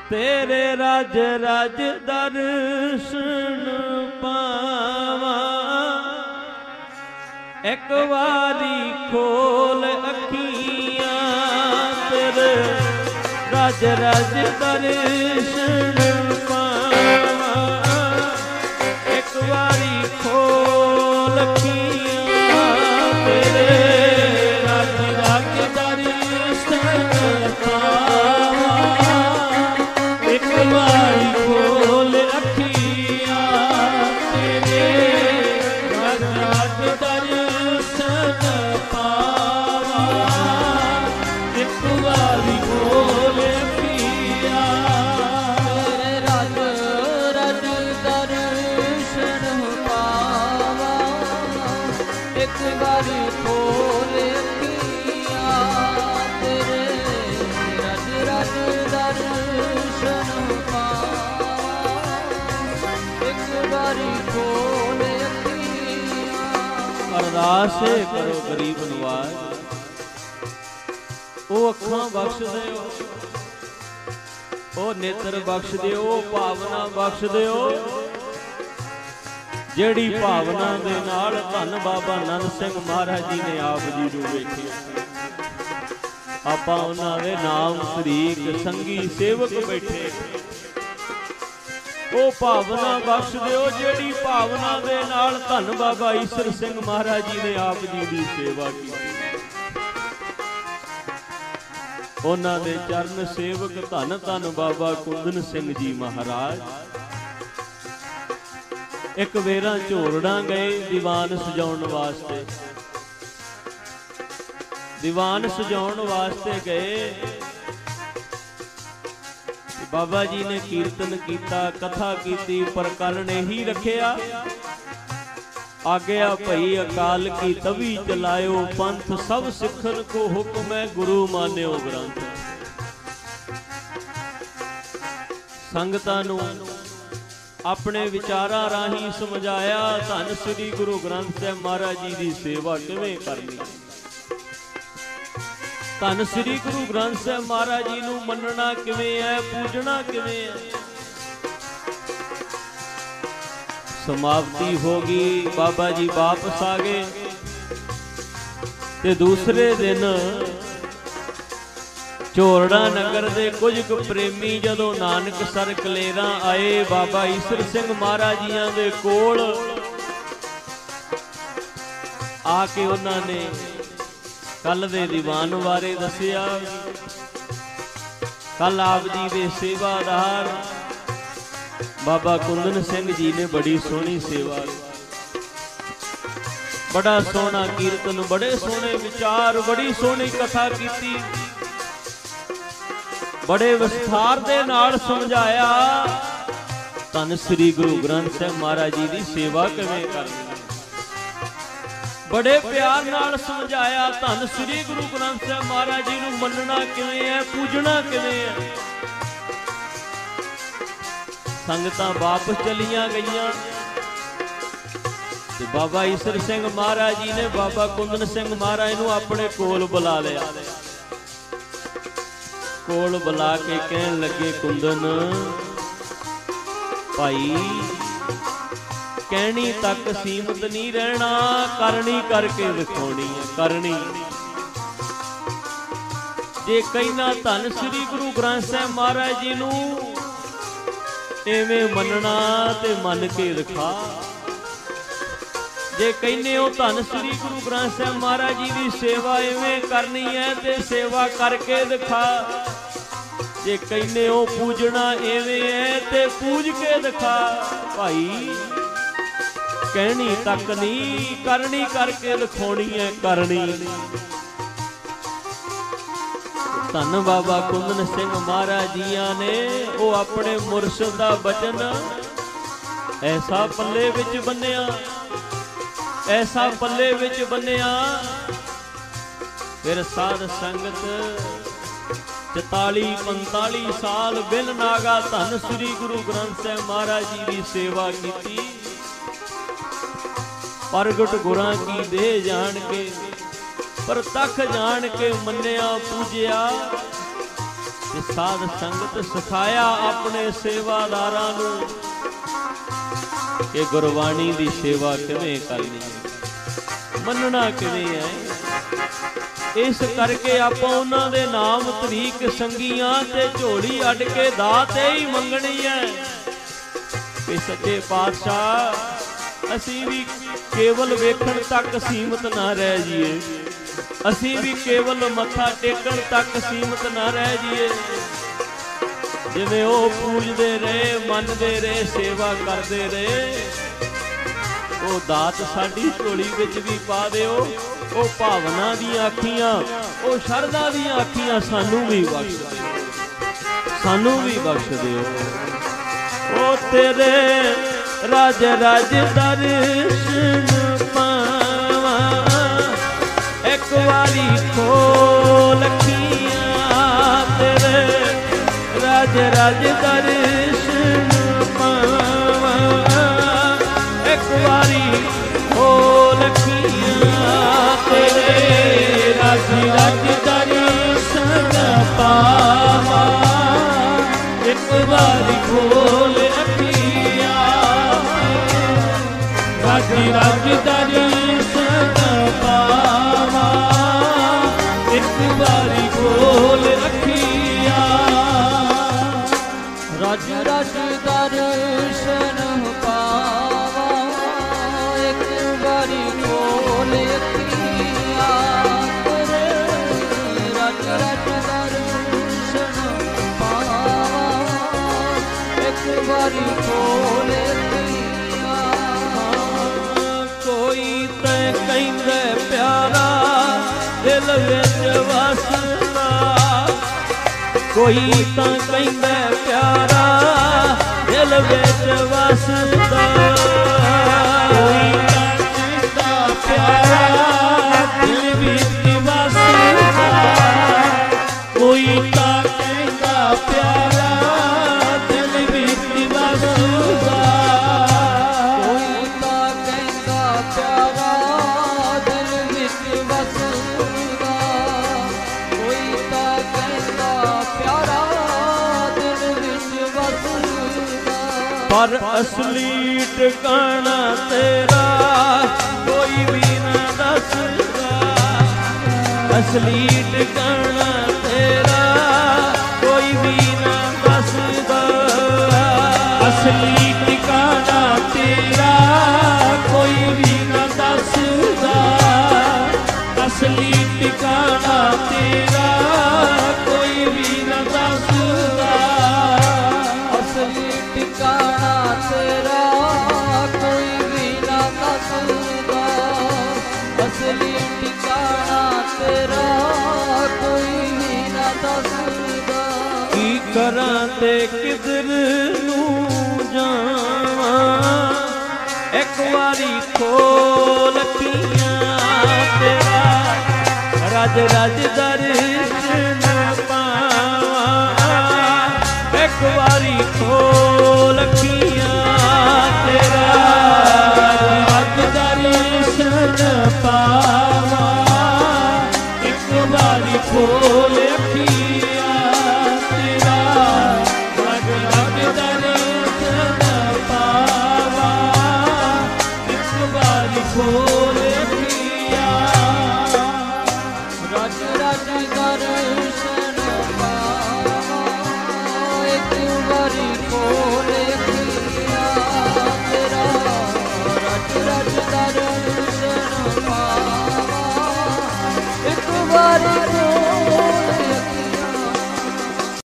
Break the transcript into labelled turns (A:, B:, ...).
A: तेरे राज राज दर्शन पावा, एक बारी खोल अखियां तेरे राज राज दर्शन पावा, एक बारी खोल अखियां तेरे राज राज दर्शन पावा, एक बारी खोल अखियां तेरे राज राज दर्शन पावा, एक बारी खोल अखियां तेरे राज राज दर्शन पावा, एक बारी खोल अखियां तेरे राज राज दर्शन पावा, एक बारी खोल अखियां। अरदास करो गरीब नवाज, ओ अखां बख्श दिओ, ओ नेत्र बख्श दिओ, ओ भावना बख्श दिओ, ਜਿਹੜੀ ਭਾਵਨਾ ਦੇ ਨਾਲ ਧੰਨ ਬਾਬਾ ਨੰਦ ਸਿੰਘ ਮਹਾਰਾਜ ਜੀ ਨੇ ਆਪ ਜੀ ਨੂੰ ਵੇਖਿਆ। ਆਪਾਂ ਉਹਨਾਂ ਦੇ ਨਾਮ ਤਰੀਕ ਸੰਗੀ ਸੇਵਕ ਬੈਠੇ, ਉਹ ਭਾਵਨਾ ਬਖਸ਼ ਦਿਓ ਜਿਹੜੀ ਭਾਵਨਾ ਦੇ ਨਾਲ ਧੰਨ ਬਾਬਾ ਈਸਰ ਸਿੰਘ ਮਹਾਰਾਜ ਜੀ ਨੇ ਆਪ ਜੀ ਦੀ ਸੇਵਾ ਕੀਤੀ। ਉਹਨਾਂ ਦੇ ਚਰਨ ਸੇਵਕ ਧੰਨ ਧੰਨ ਬਾਬਾ ਕੁੰਦਨ ਸਿੰਘ ਜੀ ਮਹਾਰਾਜ ਇੱਕ ਵੇਰਾ ਝੋਰੜਾਂ ਗਏ ਦੀਵਾਨ ਸਜਾਉਣ ਵਾਸਤੇ। ਦੀਵਾਨ ਸਜਾਉਣ ਵਾਸਤੇ ਗਏ, ਬਾਬਾ ਜੀ ਨੇ ਕੀਰਤਨ ਕੀਤਾ, ਕਥਾ ਕੀਤੀ, ਪਰ ਕਰਨ ਇਹੀ ਰੱਖਿਆ, ਆਗਿਆ ਭਈ ਅਕਾਲ ਕੀ ਤਵੀ ਚਲਾਇਓ, ਪੰਥ ਸਭ ਸਿੱਖਨ ਕੋ ਹੁਕਮ ਹੈ, ਗੁਰੂ ਮਾਨਿਓ ਗ੍ਰੰਥ। ਸੰਗਤਾਂ ਨੂੰ ਆਪਣੇ ਵਿਚਾਰਾਂ ਰਾਹੀਂ ਸਮਝਾਇਆ ਧੰਨ ਸ੍ਰੀ ਗੁਰੂ ਗ੍ਰੰਥ ਸਾਹਿਬ ਮਹਾਰਾਜ ਜੀ ਦੀ ਸੇਵਾ ਕਿਵੇਂ ਕਰਨੀ। ਧੰਨ ਸ੍ਰੀ ਗੁਰੂ ਗ੍ਰੰਥ ਸਾਹਿਬ ਮਹਾਰਾਜ ਜੀ ਨੂੰ ਮੰਨਣਾ ਕਿਵੇਂ ਹੈ, ਪੂਜਣਾ ਕਿਵੇਂ ਹੈ। ਸਮਾਪਤੀ ਹੋ ਗਈ, ਬਾਬਾ ਜੀ ਵਾਪਸ ਆ ਗਏ ਤੇ ਦੂਸਰੇ ਦਿਨ ਝੋਰੜਾ ਨਗਰ ਦੇ ਕੁਝ ਕੁ ਪ੍ਰੇਮੀ ਜਦੋਂ ਨਾਨਕਸਰ ਕਲੇਰਾਂ ਆਏ, ਬਾਬਾ ਈਸਰ ਸਿੰਘ ਮਹਾਰਾਜ ਜੀਆਂ ਦੇ ਕੋਲ ਆ ਕੇ ਉਹਨਾਂ ਨੇ ਕੱਲ ਦੇ ਦੀਵਾਨ ਬਾਰੇ ਦੱਸਿਆ। ਕੱਲ ਆਪ ਜੀ ਦੇ ਸੇਵਾਦਾਰ ਬਾਬਾ ਕੁੰਦਨ ਸਿੰਘ ਜੀ ਨੇ ਬੜੀ ਸੋਹਣੀ ਸੇਵਾ, ਬੜਾ ਸੋਹਣਾ ਕੀਰਤਨ, ਬੜੇ ਸੋਹਣੇ ਵਿਚਾਰ, ਬੜੀ ਸੋਹਣੀ ਕਥਾ ਕੀਤੀ, ਬੜੇ ਵਿਸਥਾਰ ਦੇ ਨਾਲ ਸਮਝਾਇਆ ਧੰਨ ਸ੍ਰੀ ਗੁਰੂ ਗ੍ਰੰਥ ਸਾਹਿਬ ਮਹਾਰਾਜ ਜੀ ਦੀ ਸੇਵਾ ਕਿਵੇਂ ਕਰਨੀ। ਬੜੇ ਪਿਆਰ ਨਾਲ ਸਮਝਾਇਆ ਧੰਨ ਸ੍ਰੀ ਗੁਰੂ ਗ੍ਰੰਥ ਸਾਹਿਬ ਮਹਾਰਾਜ ਜੀ ਨੂੰ ਮੰਨਣਾ ਕਿਵੇਂ ਹੈ, ਪੂਜਣਾ ਕਿਵੇਂ ਹੈ। ਸੰਗਤਾਂ ਵਾਪਸ ਚਲੀਆਂ ਗਈਆਂ ਤੇ ਬਾਬਾ ਈਸਰ ਸਿੰਘ ਮਹਾਰਾਜ ਜੀ ਨੇ ਬਾਬਾ ਕੁੰਦਨ ਸਿੰਘ ਮਹਾਰਾਜ ਨੂੰ ਆਪਣੇ ਕੋਲ ਬੁਲਾ ਲਿਆ। ਕੋਲ ਬੁਲਾ ਕੇ ਕਹਿਣ ਲੱਗੇ, ਕੁੰਦਨ ਭਾਈ ਕਹਿਣੀ ਤੱਕ ਸੀਮਤ ਨਹੀਂ ਰਹਿਣਾ, ਕਰਨੀ ਕਰਕੇ ਵਿਖਾਉਣੀ ਹੈ, ਕਰਨੀ। ਜੇ ਕਹਿਣਾ ਧੰਨ ਸ੍ਰੀ ਗੁਰੂ ਗ੍ਰੰਥ ਸਾਹਿਬ ਮਹਾਰਾਜ ਜੀ ਨੂੰ ਐਵੇਂ ਮੰਨਣਾ ਤੇ ਮੰਨ ਕੇ ਦਿਖਾ। ਜੇ ਕਹਿੰਦੇ ਹੋ ਧੰਨ ਸ੍ਰੀ ਗੁਰੂ ਗ੍ਰੰਥ ਸਾਹਿਬ ਮਹਾਰਾਜ ਜੀ ਦੀ ਸੇਵਾ ਐਵੇਂ ਕਰਨੀ ਹੈ ਤੇ ਸੇਵਾ ਕਰਕੇ ਦਿਖਾ। ਜੇ ਕਹਿੰਦੇ ਹੋ ਪੂਜਣਾ ਐਵੇਂ ਹੈ ਤੇ ਪੂਜ ਕੇ ਦਿਖਾ। ਭਾਈ ਕਹਿਣੀ ਤੱਕ ਨਹੀਂ, ਕਰਨੀ ਕਰਕੇ ਦਿਖਾਉਣੀ ਹੈ, ਕਰਨੀ। ਧੰਨ ਬਾਬਾ ਕੁੰਦਨ ਸਿੰਘ ਮਹਾਰਾਜ ਜੀਆਂ ਨੇ ਉਹ ਆਪਣੇ ਮੁਰਸ਼ਿਦ ਦਾ ਬਚਨ ਐਸਾ ਪੱਲੇ ਵਿੱਚ ਬੰਨਿਆ, ਐਸਾ ਪੱਲੇ ਵਿੱਚ ਬੰਨਿਆ। ਫਿਰ ਸਾਧ ਸੰਗਤ 44-45 ਸਾਲ ਬਿਨ ਨਾਗਾ ਧੰਨ ਸ੍ਰੀ ਗੁਰੂ ਗ੍ਰੰਥ ਸਾਹਿਬ ਮਹਾਰਾਜ ਜੀ ਦੀ ਸੇਵਾ ਕੀਤੀ। ਪ੍ਰਗਟ ਗੁਰਾਂ ਕੀ ਦੇਹ ਜਾਣ ਕੇ, ਪ੍ਰਤੱਖ ਜਾਣ ਕੇ ਮੰਨਿਆ ਪੂਜਿਆ। ਤੇ ਸਾਧ ਸੰਗਤ ਸਿਖਾਇਆ ਆਪਣੇ ਸੇਵਾਦਾਰਾਂ ਨੂੰ ਕਿ ਗੁਰਬਾਣੀ ਦੀ ਸੇਵਾ ਕਿਵੇਂ ਕਰਨੀ ਹੈ, ਮੰਨਣਾ ਕਿਵੇਂ ਹੈ। ਇਸ ਕਰਕੇ ਆਪਾਂ ਉਹਨਾਂ ਦੇ ਨਾਮ ਤਰੀਕ ਸੰਗੀਆਂ ਤੇ ਝੋਲੀ ਅੱਡ ਕੇ ਦਾਤ ਹੀ ਮੰਗਣੀ ਹੈ ਕਿ ਸੱਚੇ ਪਾਤਸ਼ਾਹ ਅਸੀਂ ਵੀ ਕੇਵਲ ਵੇਖਣ ਤੱਕ ਸੀਮਤ ਨਾ ਰਹਿ ਜਾਈਏ, ਅਸੀਂ ਵੀ ਕੇਵਲ ਮੱਥਾ ਟੇਕਣ ਤੱਕ ਸੀਮਤ ਨਾ ਰਹਿ ਜਾਈਏ। ਜਿਵੇਂ ਉਹ ਪੂਜਦੇ ਰਹੇ, ਮੰਨਦੇ ਰਹੇ, ਸੇਵਾ ਕਰਦੇ ਰਹੇ, ਉਹ ਦਾਤ ਸਾਡੀ ਝੋਲੀ ਵਿੱਚ ਵੀ ਪਾ ਦਿਓ। ਉਹ ਭਾਵਨਾ ਦੀਆਂ ਅੱਖੀਆਂ, ਉਹ ਸ਼ਰਧਾ ਦੀਆਂ ਅੱਖੀਆਂ ਸਾਨੂੰ ਵੀ ਬਖਸ਼ ਦਿਓ, ਸਾਨੂੰ ਵੀ ਬਖਸ਼ ਦਿਓ। ਉਹ ਤੇਰੇ ਰਾਜ ਰਾਜ ਦਰਸ਼ਨ ਪਾਵਾਂ, ਇੱਕ ਵਾਰੀ ਖੋਲ ਅੱਖੀਆਂ, ਤੇਰੇ ਰਾਜ ਰਾਜ ਦਰਸ਼ਨ ਪਾਵਾਂ, ਇੱਕ ਵਾਰੀ ਖੋਲ ਅੱਖੀਆਂ, ਤੇਰੇ ਰਾਜ ਰਾਜ ਦਰਸ਼ਨ ਪਾਵਾਂ, ਇੱਕ ਵਾਰੀ ਖੋਲ ਅੱਖੀਆਂ, ਰਾਜ ਰਾਜ ਦਰਸ਼ਨ ਪਾਵਾਂ, ਇੱਕ ਵਾਰੀ ਖੋਲ ਅੱਖੀਆਂ, ਰਾਜ ਰਾਜ ਦਰਸ਼ਨ ਪਾਵਾਂ, ਇੱਕ ਵਾਰੀ ਖੋਲ ਅੱਖੀਆਂ, ਰਾਜ ਰਾਜ ਦਰਸ਼ਨ ਪਾਵਾਂ, ਇੱਕ ਵਾਰੀ ਖੋਲ ਅੱਖੀਆਂ। ਕੋਈ ਤੈਂ ਕਹਿੰਦਾ ਪਿਆਰਾ ਦਿਲ ਵਿੱਚ ਵਸਦਾ, ਕੋਈ ਤਾਂ ਕਹਿੰਦਾ ਪਿਆਰਾ ਦਿਲ ਵਿੱਚ ਵਸਦਾ, ਕੋਈ ਤਾਂ ਕਹਿੰਦਾ ਪਿਆਰਾ ਦਿਲ ਵਿੱਚ ਵਸਦਾ, ਕੋਈ ਤਾਂ ਕਹਿੰਦਾ ਪਿਆਰਾ ਦਿਲ ਵਿੱਚ ਵਸਦਾ, ਕੋਈ ਤਾਂ ਕਹਿੰਦਾ ਪਿਆਰਾ ਦਿਲ ਵਿੱਚ ਵਸਦਾ, ਕੋਈ ਤਾਂ ਕਹਿੰਦਾ ਪਿਆਰਾ ਦਿਲ ਵਿੱਚ ਵਸਦਾ, ਪਰ ਅਸਲੀ ਟਿਕਾਣਾ ਤੇਰਾ ਕੋਈ ਵੀ ਨਾ ਦੱਸਦਾ, ਅਸਲੀ ਟਿਕਾਣਾ ਤੇਰਾ ਕੋਈ ਵੀ ਨਾ ਦੱਸਦਾ, ਅਸਲੀ ਟਿਕਾਣਾ ਤੇਰਾ ਕੋਈ ਵੀ ਨਾ ਦੱਸਦਾ, ਅਸਲੀ ਟਿਕਾਣਾ ਤੇਰਾ ਕੋਈ ਵੀ ਨਾ ਦੱਸਦਾ, ਅਸਲੀ ਟਿਕਾਣਾ ਤੇਰਾ ਕੋਈ ਵੀ ਨਾ ਦੱਸਦਾ, ਅਸਲੀ ਟਿਕਾਣਾ ਤੇਰਾ ਕੋਈ ਵੀ ਨਾ ਦੱਸਦਾ। ਕੀ ਕਰਾਂ ਤੇ ਕਿਧਰ ਨੂੰ ਜਾਵਾਂ, ਇੱਕ ਵਾਰੀ ਖੋਲ ਅੱਖੀਆਂ, ਤੇਰਾ ਰਾਜ ਰਾਜ ਦਰਸ਼ਨ ਪਾਵਾਂ, ਇੱਕ ਵਾਰੀ ਖੋਲ ਅੱਖੀਆਂ, ਤੇਰਾ ਰਾਜ ਦਰਸ਼ਨ ਪਾਵਾਂ, ਇੱਕ ਵਾਰੀ ਖੋਲ ਅੱਖੀਆਂ, ਤੇਰਾ ਰਾਜ ਰਾਜ ਦਰਸ਼ਨ ਪਾਵਾਂ, ਇੱਕ ਵਾਰੀ ਖੋਲ ਅੱਖੀਆਂ, ਰਾਜ ਰਾਜ ਦਰਸ਼ਨ ਪਾਵਾਂ, ਇੱਕ ਵਾਰੀ ਖੋਲ ਅੱਖੀਆਂ, ਤੇਰਾ ਰਾਜ ਰਾਜ ਦਰਸ਼ਨ ਪਾਵਾਂ, ਇੱਕ ਵਾਰੀ